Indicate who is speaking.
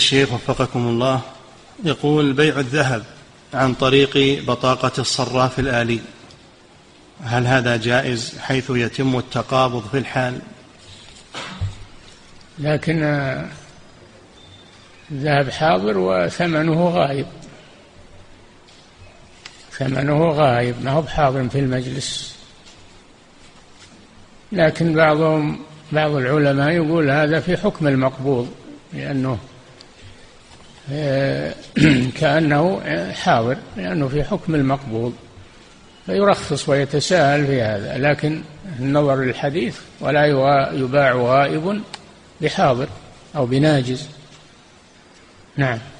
Speaker 1: الشيخ وفقكم الله، يقول: بيع الذهب عن طريق بطاقة الصراف الآلي، هل هذا جائز حيث يتم التقابض في الحال؟
Speaker 2: لكن الذهب حاضر وثمنه غائب، ثمنه غائب ما هو بحاضر في المجلس. لكن بعض العلماء يقول هذا في حكم المقبوض، لأنه كأنه حاضر، لأنه في حكم المقبوض، فيرخص ويتساهل في هذا. لكن النظر للحديث: ولا يباع غائب بحاضر أو بناجز. نعم.